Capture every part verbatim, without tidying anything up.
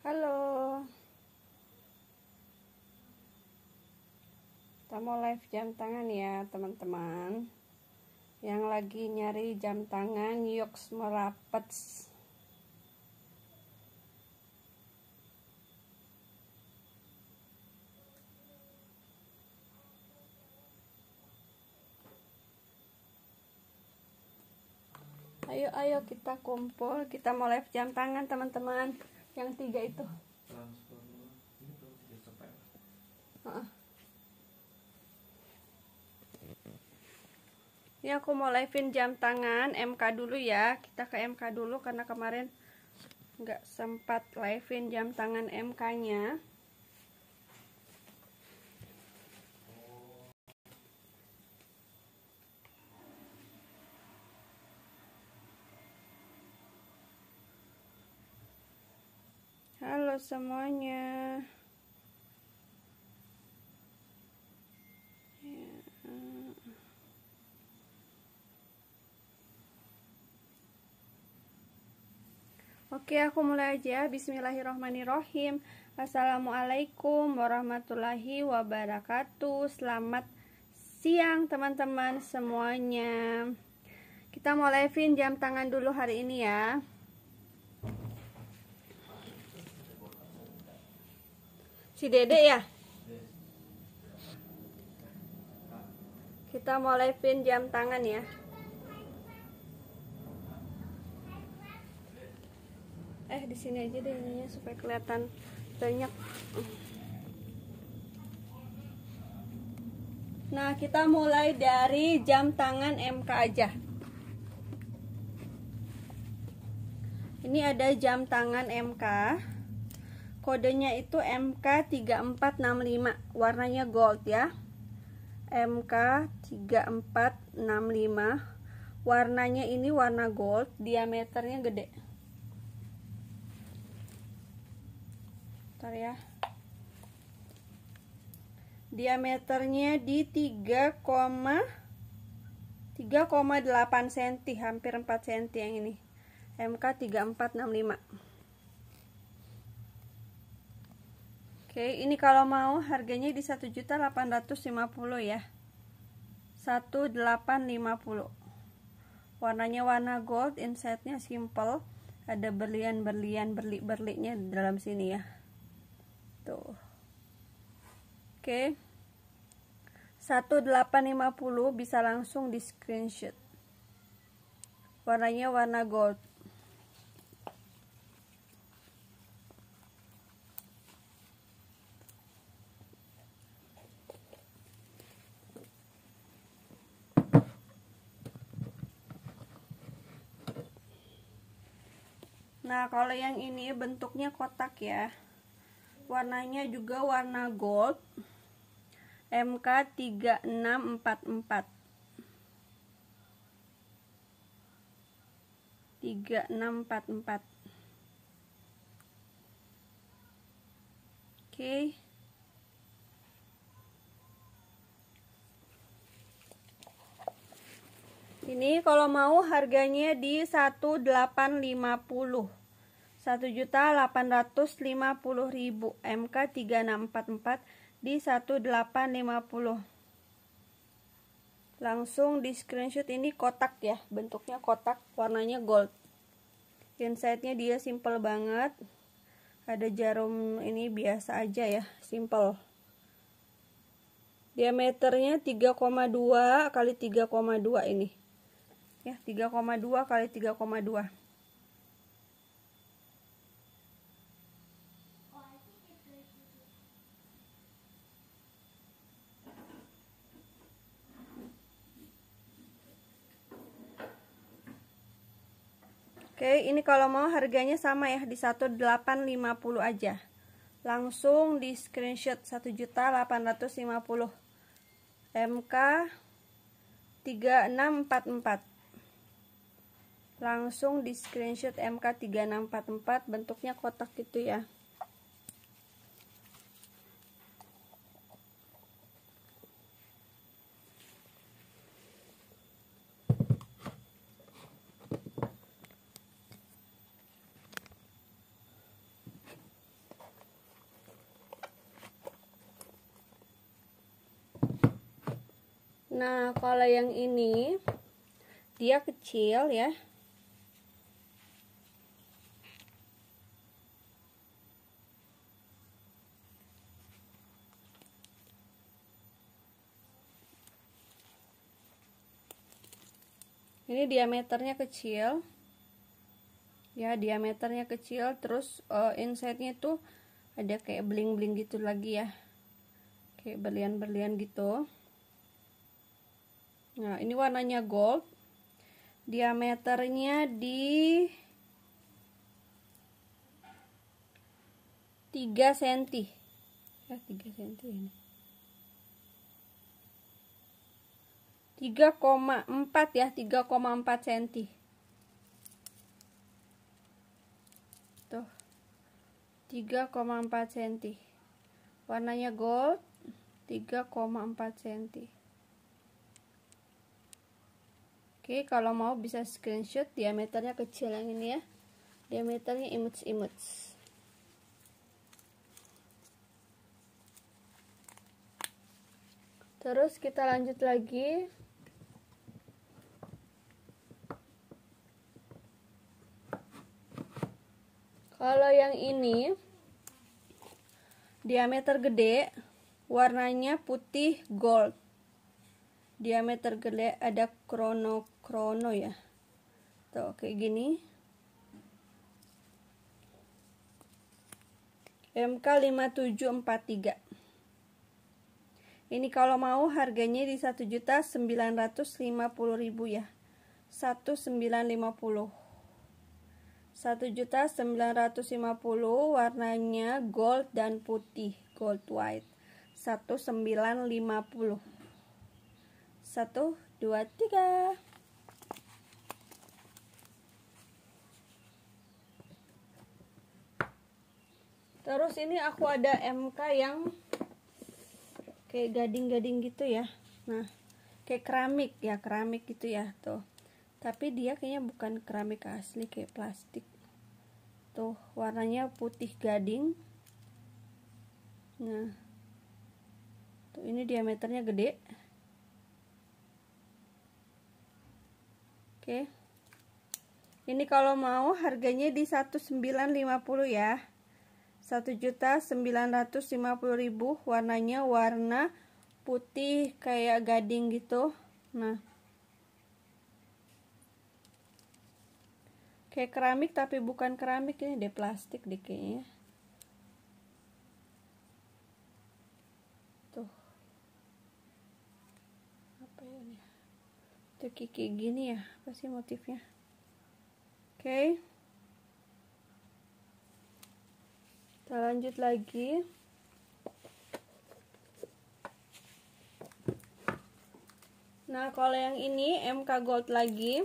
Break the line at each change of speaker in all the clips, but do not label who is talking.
Halo, kita mau live jam tangan ya teman-teman. Yang lagi nyari jam tangan Yox Merapets. Ayo ayo kita kumpul, kita mau live jam tangan teman-teman. Yang tiga itu. Uh-uh. Ini aku mau livein jam tangan M K dulu ya. Kita ke M K dulu karena kemarin nggak sempat livein jam tangan M K-nya. Halo semuanya. Oke, aku mulai aja. Bismillahirrohmanirrohim. Assalamualaikum warahmatullahi wabarakatuh. Selamat siang teman-teman semuanya. Kita mau livein jam tangan dulu hari ini ya. Si Dede ya. Kita mau livein jam tangan ya. Eh di sini aja deh ininya supaya kelihatan banyak. Nah, kita mulai dari jam tangan M K aja. Ini ada jam tangan M K. Kodenya itu M K tiga empat enam lima, warnanya gold ya. M K tiga empat enam lima, warnanya ini warna gold, diameternya gede. Bentar ya. Diameternya di tiga koma delapan sentimeter, hampir empat sentimeter yang ini. M K tiga empat enam lima. Oke, ini kalau mau harganya di satu juta delapan ratus lima puluh ya. satu juta delapan ratus lima puluh. Warnanya warna gold, inside-nya simple. Ada berlian-berlian berlik-berliknya di dalam sini ya. Tuh. Oke. satu juta delapan ratus lima puluh bisa langsung di screenshot. Warnanya warna gold. Nah, kalau yang ini bentuknya kotak ya. Warnanya juga warna gold. M K tiga enam empat empat. tiga enam empat empat. Oke. Ini kalau mau harganya di satu juta delapan ratus lima puluh. satu juta delapan ratus lima puluh ribu. M K tiga enam empat empat di satu juta delapan ratus lima puluh. Langsung di screenshot. Ini kotak ya, bentuknya kotak, warnanya gold. Inside-nya dia simple banget. Ada jarum ini biasa aja ya, simple. Diameternya tiga koma dua kali tiga koma dua ini. Ya, tiga koma dua kali tiga koma dua. Oke, ini kalau mau harganya sama ya, di satu juta delapan ratus lima puluh aja. Langsung di screenshot satu juta delapan ratus lima puluh. M K tiga enam empat empat. Langsung di screenshot M K tiga enam empat empat, bentuknya kotak gitu ya. Nah, kalau yang ini dia kecil ya. Ini diameternya kecil. Ya, diameternya kecil, terus uh, inside-nya itu ada kayak bling-bling gitu lagi ya. Kayak berlian-berlian gitu. Nah, ini warnanya gold. Diameternya di tiga sentimeter. Ya, tiga sentimeter ini. tiga koma empat ya, tiga koma empat sentimeter. Tuh. tiga koma empat sentimeter. Warnanya gold, tiga koma empat sentimeter. Oke, kalau mau bisa screenshot, diameternya kecil yang ini ya. Diameternya imut-imut. Terus kita lanjut lagi. Kalau yang ini diameter gede, warnanya putih gold. Diameter gede, ada krono-krono ya. Tuh kayak gini. M K lima tujuh empat tiga. Ini kalau mau harganya di satu juta sembilan ratus lima puluh ribu ya. satu sembilan lima puluh. satu juta sembilan ratus lima puluh, warnanya gold dan putih, gold white. satu sembilan lima puluh. satu dua tiga. Terus ini aku ada M K yang kayak gading-gading gitu ya. Nah, kayak keramik ya, keramik gitu ya, tuh. Tapi dia kayaknya bukan keramik asli, kayak plastik. Tuh, warnanya putih gading. Nah, tuh ini diameternya gede. Oke. Ini kalau mau harganya di satu sembilan lima puluh ya. satu juta sembilan ratus lima puluh ribu, warnanya warna putih kayak gading gitu. Nah, kayak keramik tapi bukan keramik, ini deh plastik deh kayaknya. Tuh. Apa ya ini? Tuh kayak gini ya, apa sih motifnya? Oke. Okay. Kita lanjut lagi. Nah, kalau yang ini M K gold lagi.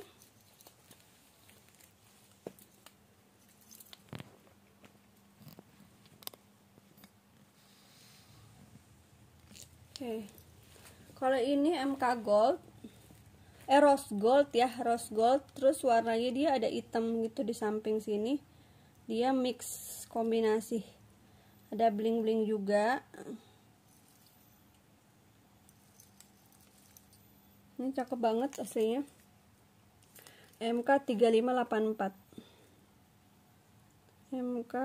Oke. Kalau ini M K gold. Eh rose gold ya, rose gold. Terus warnanya dia ada hitam gitu di samping sini. Dia mix kombinasi. Ada bling-bling juga. Ini cakep banget aslinya. M K tiga lima delapan empat. M K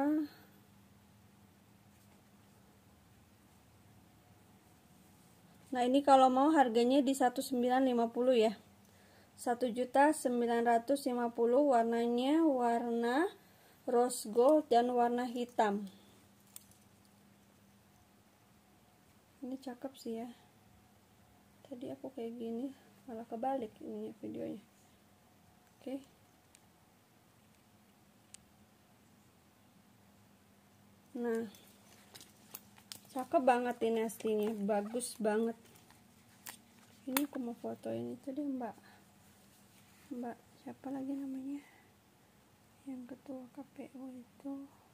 Nah, ini kalau mau harganya di satu sembilan lima puluh ya. satu juta sembilan ratus lima puluh, warnanya warna rose gold dan warna hitam. Ini cakep sih ya. Tadi aku kayak gini, malah kebalik ininya videonya. Oke. Nah, cakep banget ini aslinya, bagus banget. Ini aku mau fotoin itu deh, Mbak. Mbak siapa lagi namanya? Yang ketua K P U itu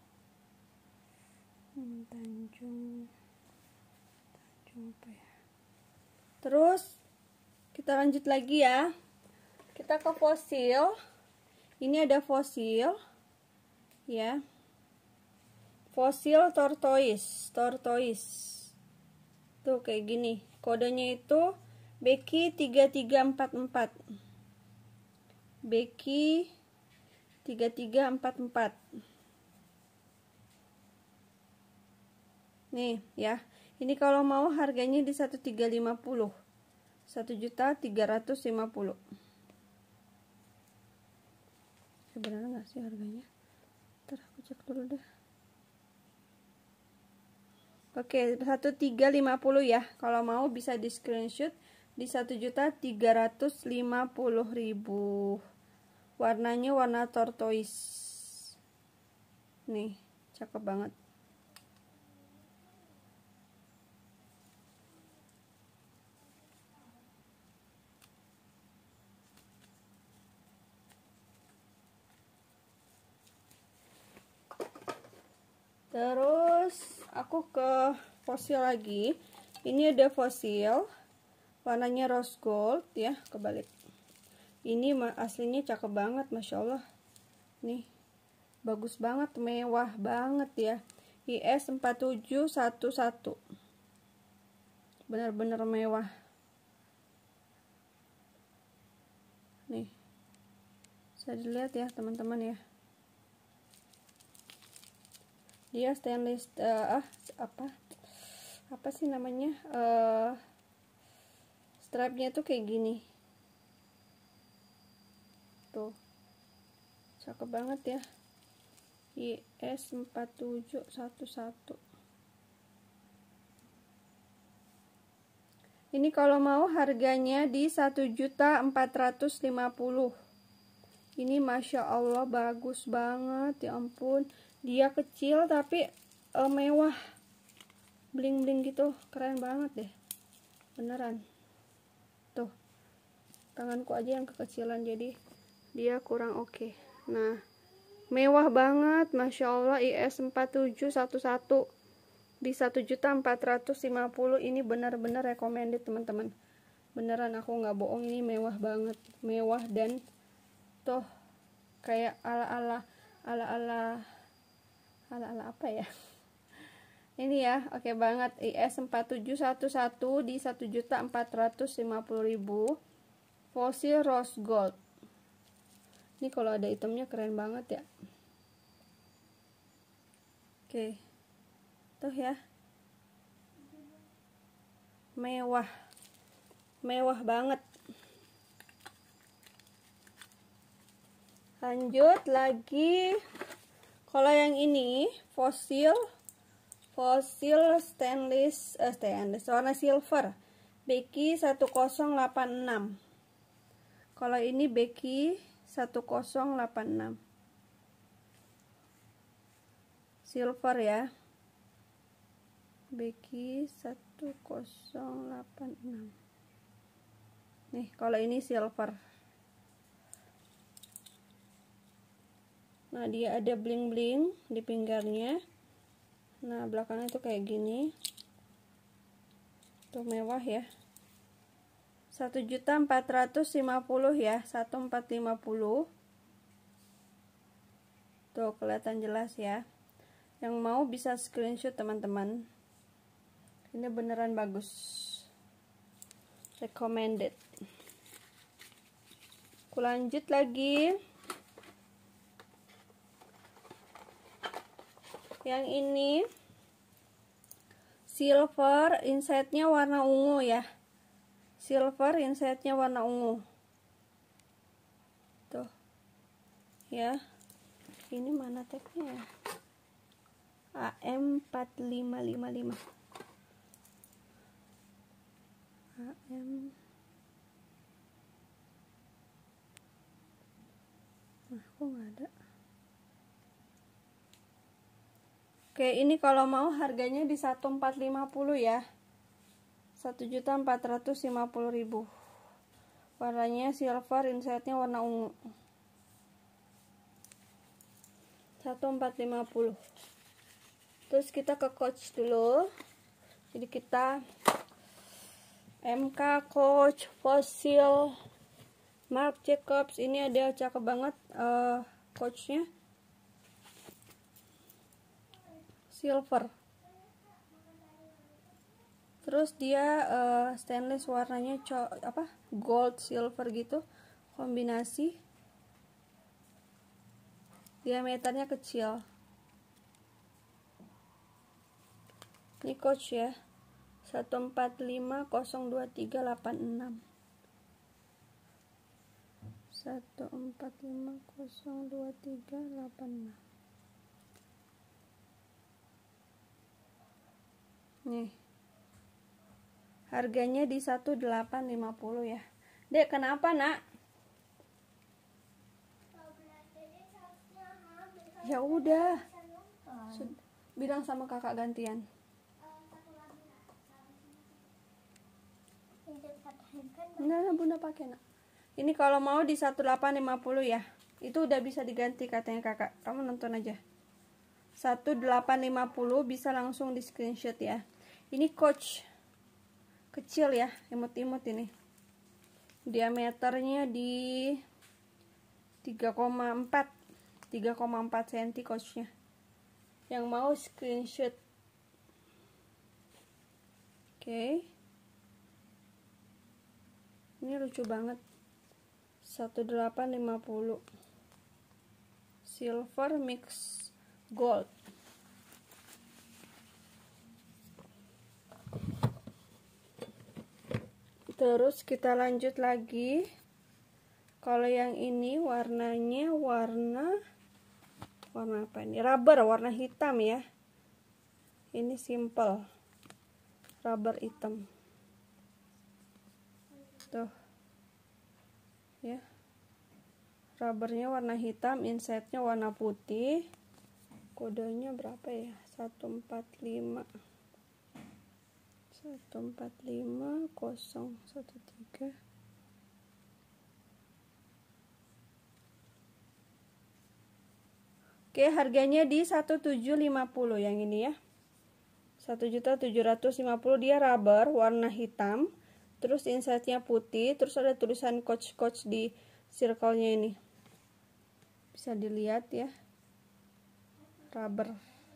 hmm, Tanjung Tanjung apa ya? Terus kita lanjut lagi ya. Kita ke fosil. Ini ada fosil ya. Fosil tortoise, tortoise. Tuh kayak gini. Kodenya itu Becky tiga tiga empat empat. Becky tiga tiga empat empat. Nih ya. Ini kalau mau harganya di satu tiga lima nol. satu juta tiga ratus lima puluh. Sebenarnya nggak sih harganya? Ntar aku cek dulu deh. Oke, satu tiga lima nol ya. Kalau mau bisa di screenshot di satu juta tiga ratus lima puluh ribu. Warnanya warna tortoise. Nih, cakep banget. Terus aku ke fosil lagi. Ini ada fosil warnanya rose gold ya, kebalik. Ini aslinya cakep banget, masya Allah. Nih, bagus banget, mewah banget ya. I S empat tujuh satu satu. Benar-benar mewah. Nih, bisa dilihat ya teman-teman ya. Dia stainless uh, ah apa apa sih namanya, uh, strapnya tuh kayak gini tuh, cakep banget ya. I S empat tujuh satu satu. Ini kalau mau harganya di satu juta empat ratus lima puluh. Ini masya Allah bagus banget, ya ampun. Dia kecil tapi uh, mewah, bling-bling gitu, keren banget deh, beneran. Tuh, tanganku aja yang kekecilan jadi dia kurang oke. Okay. Nah, mewah banget, masya Allah. I S empat tujuh satu satu di satu juta empat ratus lima puluh. Ini benar-benar recommended teman-teman, beneran aku nggak bohong, ini mewah banget, mewah. Dan tuh kayak ala-ala ala-ala ala-ala apa ya ini ya, oke okay banget. I S empat tujuh satu satu di satu juta empat ratus lima puluh ribu. Fosil rose gold. Ini kalau ada itemnya keren banget ya. Oke, okay. Tuh ya, mewah, mewah banget. Lanjut lagi. Kalau yang ini fosil fosil stainless eh, stainless warna silver, Becky satu nol delapan enam. Kalau ini Becky satu nol delapan enam. Silver ya. Becky satu nol delapan enam. Nih, kalau ini silver. Nah, dia ada bling-bling di pinggirnya. Nah, belakangnya tuh kayak gini. Tuh mewah ya. satu juta empat ratus lima puluh ya, satu juta empat ratus lima puluh. Tuh kelihatan jelas ya. Yang mau bisa screenshot teman-teman. Ini beneran bagus. Recommended. Aku lanjut lagi. Yang ini silver, inside-nya warna ungu ya. Silver, inside-nya warna ungu. Tuh. Ya. Ini mana tagnya ya? A M empat lima lima lima. A M. Nah, kok nggak ada? Oke, ini kalau mau harganya di satu juta empat ratus lima puluh ya. satu juta empat ratus lima puluh ribu. Warnanya silver, inside-nya warna ungu. satu juta empat ratus lima puluh. Terus kita ke Coach dulu. Jadi kita M K, Coach, Fossil, Marc Jacobs. Ini ada cakep banget uh, Coachnya. Silver. Terus dia uh, stainless, warnanya co apa gold silver gitu, kombinasi. Diameternya kecil. Ini coach ya, satu empat lima nol dua tiga delapan enam. satu empat lima nol dua tiga delapan enam. Nih. Harganya di satu delapan lima nol ya. Dek, kenapa, Nak? Ya udah. Bilang sama kakak gantian. Enggak, Bunda pakai, Nak. Ini kalau mau di satu delapan lima nol ya. Itu udah bisa diganti katanya kakak. Kamu nonton aja. satu delapan lima nol bisa langsung di screenshot ya. Ini coach kecil ya, imut-imut ini. Diameternya di tiga koma empat sentimeter coachnya. Yang mau screenshot. Oke. Okay. Ini lucu banget. satu delapan lima nol. Silver mix gold. Terus kita lanjut lagi. Kalau yang ini warnanya warna warna apa ini? Rubber, warna hitam ya. Ini simple. Rubber hitam. Tuh. Ya. Rubbernya warna hitam, inside-nya warna putih. Kodenya berapa ya? satu empat lima satu empat lima nol satu tiga. Oke, harganya di satu tujuh lima nol yang ini ya. satu juta tujuh ratus lima puluh. Dia rubber warna hitam, terus inside-nya putih, terus ada tulisan coach-coach di circle-nya ini. Bisa dilihat ya. Rubber.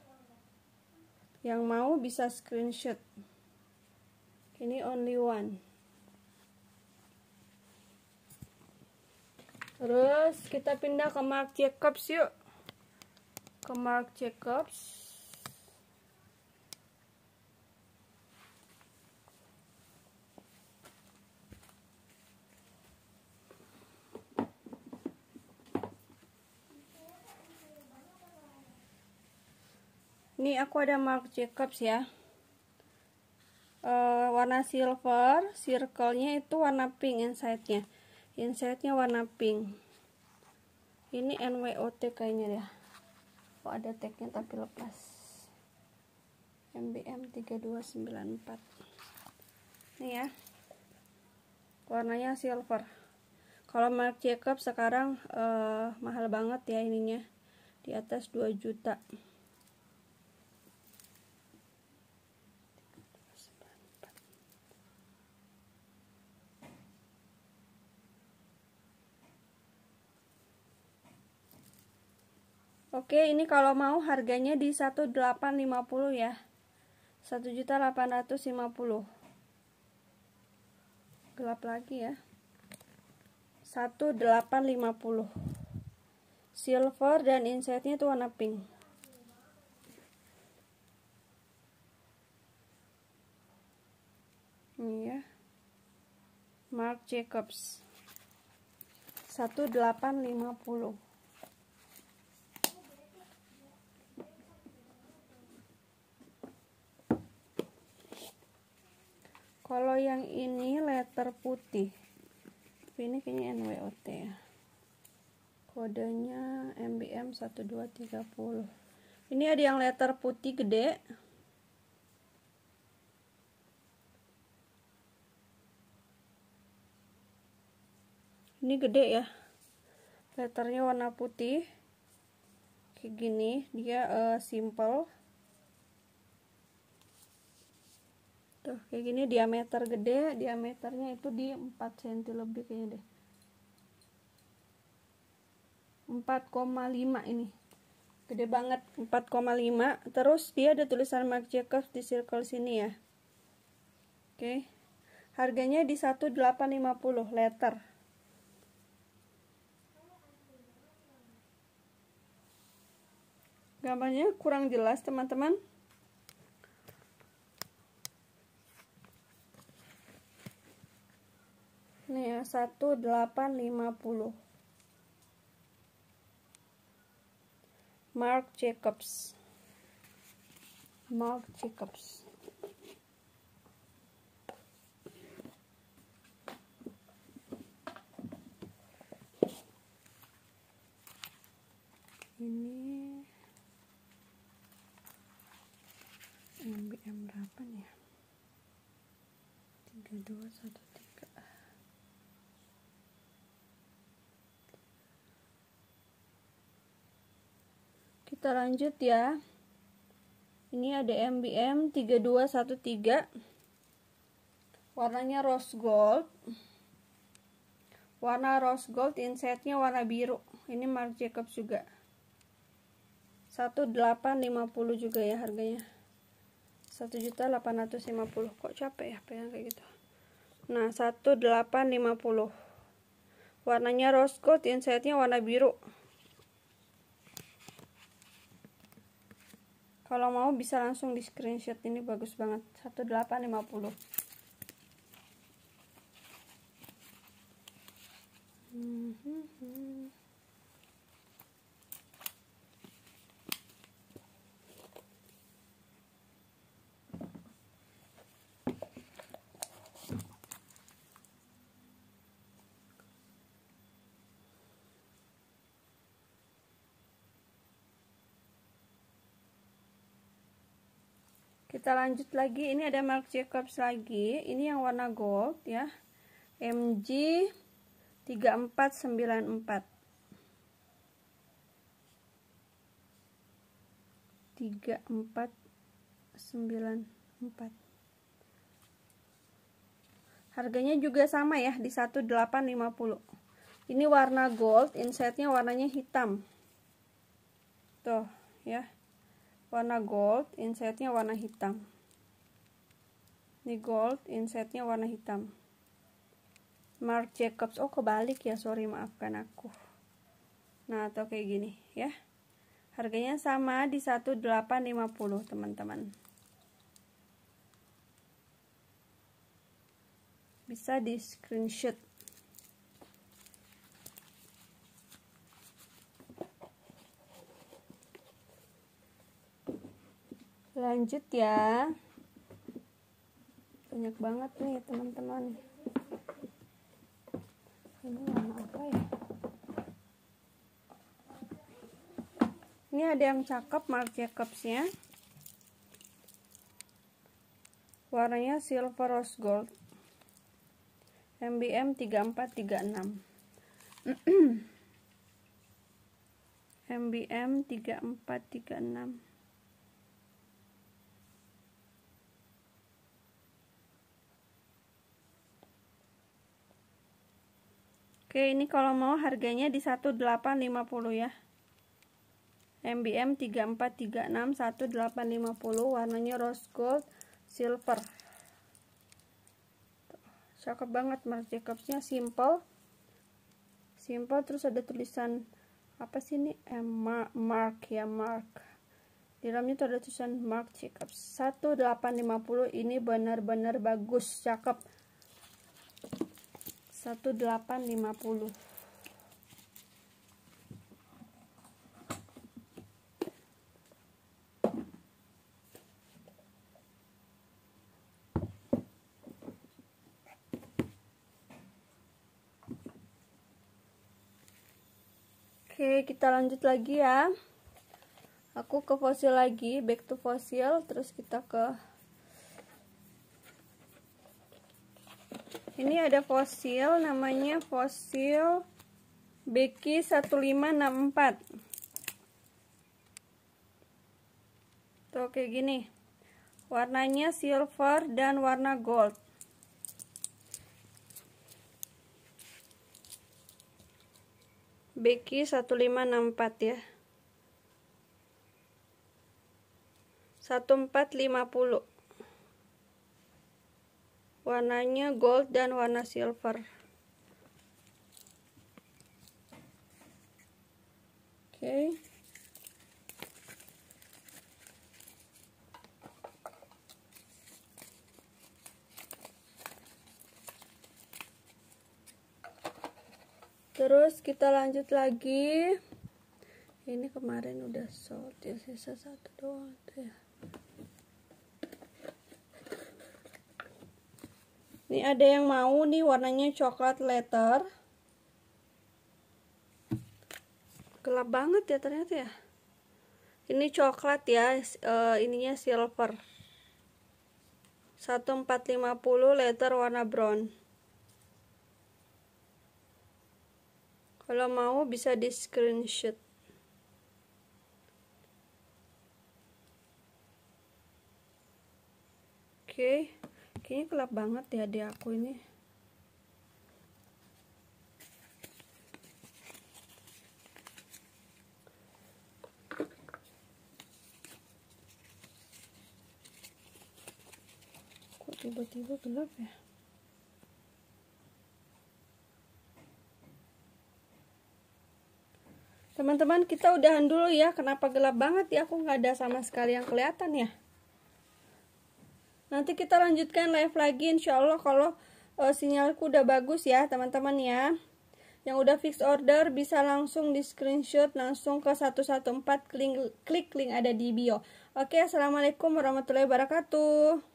Yang mau bisa screenshot. Ini only one. Terus kita pindah ke Marc Jacobs yuk. Ke Marc Jacobs. Ini aku ada Marc Jacobs ya. Uh, warna silver, circle-nya itu warna pink inside-nya. Inside-nya warna pink. Ini N W O T kayaknya ya. Oh, ada tag-nya tapi lepas. M B M tiga dua sembilan empat. Nih ya. Warnanya silver. Kalau Marc Jacobs sekarang uh, mahal banget ya ininya. Di atas dua juta. Oke, ini kalau mau harganya di satu delapan lima nol ya. satu juta delapan ratus lima puluh. Gelap lagi ya. satu delapan lima nol. Silver dan inside-nya itu warna pink. Ini ya. Marc Jacobs. satu delapan lima nol. Kalau yang ini letter putih, ini kayaknya N W O T ya. Kodenya M B M satu dua tiga nol. Ini ada yang letter putih gede. Ini gede ya. Letternya warna putih. Kayak gini, dia uh, simple. Tuh, kayak gini diameter gede, diameternya itu di empat sentimeter lebih kayaknya deh. empat koma lima ini. Gede banget, empat koma lima. Terus dia ada tulisan Marc Jacobs di circle sini ya. Oke, harganya di seratus delapan lima puluh liter. Gambarnya kurang jelas teman-teman. Nih ya, seratus delapan lima puluh. Marc Jacobs. Marc Jacobs. Ini M B M berapa nih ya? tiga dua satu tiga. Kita lanjut ya. Ini ada M B M tiga dua satu tiga. Warnanya rose gold. Warna rose gold, insetnya warna biru. Ini Marc Jacobs juga. seratus delapan lima puluh juga ya harganya. satu juta delapan ratus lima puluh. Kok capek ya pegang kayak gitu. Nah, seratus delapan lima puluh. Warnanya rose gold, insetnya warna biru. Kalau mau bisa langsung di screenshot, ini bagus banget. seratus delapan lima puluh. Hmm. Kita lanjut lagi, ini ada Marc Jacobs lagi, ini yang warna gold ya, M G tiga empat sembilan empat. tiga empat sembilan empat. Harganya juga sama ya, di seratus delapan lima puluh. Ini warna gold, insetnya warnanya hitam. Tuh ya. Warna gold, insetnya warna hitam. Ini gold, insetnya warna hitam. Marc Jacobs. Oh, kebalik ya, sorry, maafkan aku. Nah, atau kayak gini ya. Harganya sama di seratus delapan lima puluh, teman-teman. Bisa di screenshot. Lanjut ya. Banyak banget nih teman-teman. Ini warna apa ya? Ini ada yang cakep Marc Jacobs-nya. Warnanya silver rose gold. M B M tiga empat tiga enam. M B M tiga empat tiga enam. Oke, ini kalau mau harganya di seratus delapan lima puluh ya. M B M tiga empat tiga enam, seratus delapan lima puluh, warnanya rose gold silver. Cakep banget Marc Jacobs-nya, simple. Simple, terus ada tulisan apa sih ini? Eh, Marc ya, Marc. Di dalamnya tuh ada tulisan Marc Jacobs. seratus delapan lima puluh, ini benar-benar bagus, cakep. seratus delapan lima puluh. Oke, kita lanjut lagi ya. Aku ke fosil lagi, back to fosil, terus kita ke ini ada fosil namanya fosil Becky satu lima enam empat. Tuh kayak gini. Warnanya silver dan warna gold. Becky satu lima enam empat ya. satu empat lima puluh. warnanya gold dan warna silver. Oke. Okay. Terus kita lanjut lagi. Ini kemarin udah sold ya, sisa satu doang tuh ya. Ini ada yang mau nih warnanya coklat letter. Gelap banget ya ternyata ya. Ini coklat ya, uh, ininya silver. seribu empat ratus lima puluh letter warna brown. Kalau mau bisa di screenshot. Oke, kayaknya gelap banget ya di aku ini. Kok tiba-tiba gelap ya? Teman-teman, kita udahan dulu ya. Kenapa gelap banget ya? Aku nggak ada sama sekali yang kelihatan ya. Nanti kita lanjutkan live lagi insya Allah kalau uh, sinyalku udah bagus ya teman-teman ya. Yang udah fix order bisa langsung di screenshot langsung ke satu satu empat, klik, klik link ada di bio. Oke, assalamualaikum warahmatullahi wabarakatuh.